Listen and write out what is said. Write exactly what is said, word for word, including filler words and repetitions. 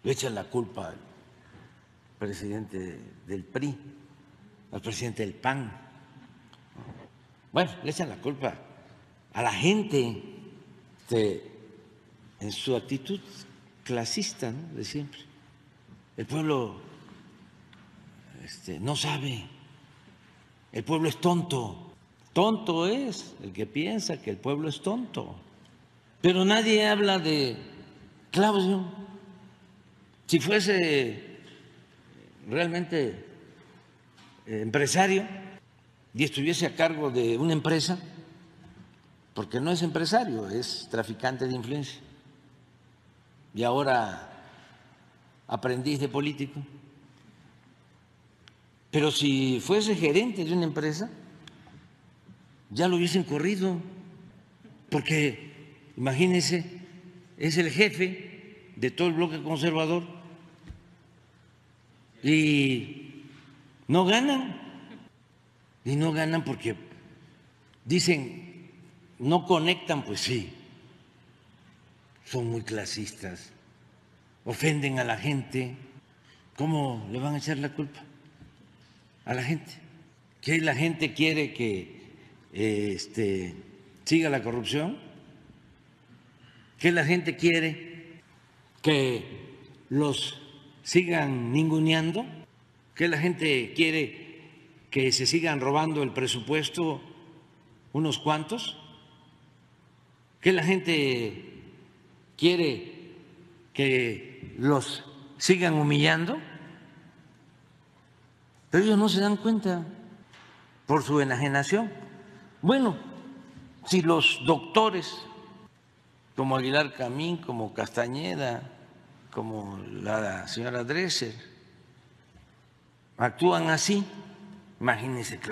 le echan la culpa al presidente del P R I, al presidente del P A N. Bueno, le echan la culpa a la gente de, en su actitud clasista, ¿no?, de siempre. El pueblo este, no sabe, el pueblo es tonto. Tonto es el que piensa que el pueblo es tonto. Pero nadie habla de Claudio. Si fuese realmente empresario y estuviese a cargo de una empresa, porque no es empresario, es traficante de influencia, y ahora aprendiz de político, pero si fuese gerente de una empresa, ya lo hubiesen corrido, porque imagínense, es el jefe de todo el bloque conservador y no ganan, y no ganan porque dicen no conectan, pues sí, son muy clasistas, ofenden a la gente. ¿Cómo le van a echar la culpa a la gente? ¿Que la gente quiere que este, siga la corrupción? ¿Que la gente quiere que los sigan ninguneando? ¿Que la gente quiere que se sigan robando el presupuesto unos cuantos? ¿Que la gente quiere que los sigan humillando? Pero ellos no se dan cuenta por su enajenación. Bueno, si los doctores como Aguilar Camín, como Castañeda, como la señora Dresser actúan así, imagínense.